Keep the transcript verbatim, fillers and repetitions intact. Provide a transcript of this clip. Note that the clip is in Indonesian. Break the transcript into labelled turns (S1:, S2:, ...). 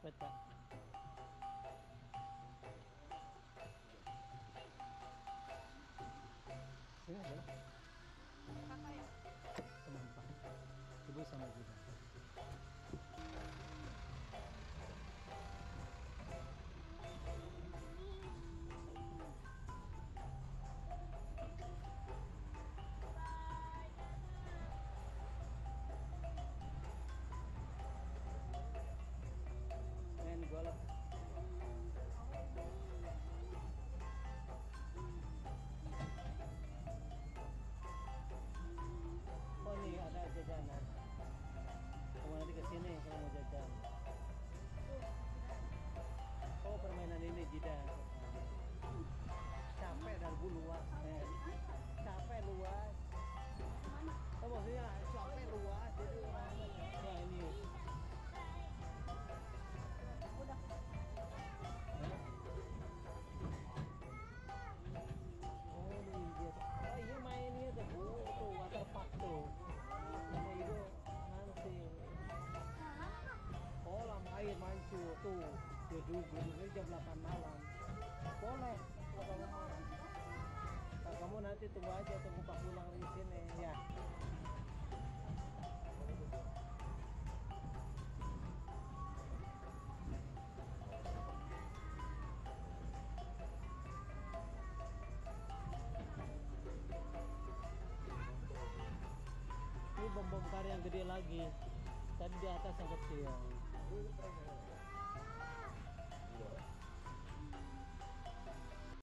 S1: Cepet kak. Ini adalah
S2: Kakak ya?
S1: penumpang. Ibu sama juga. Main golf. Oh nih ada jajanan. Kamu nanti kesini kalau mau jajan. Oh permainan ini jidat. Capek darbu luas. Eh. Capek luas. Oh maksudnya capek luas jadi ya ini.
S2: Udah.
S1: Hah? Oh ini dia. Oh iya mainnya tuh. Oh, tuh water park tuh. Sama itu nanti. Kolam air mancur tuh. Gedung gedungnya jam delapan malam. Boleh. Kalau kamu mau. Kalau kamu nanti tunggu aja tunggu Pak pulang di sini ya. Ini bom bom kar yang gede lagi. Tadi di atas yang kecil.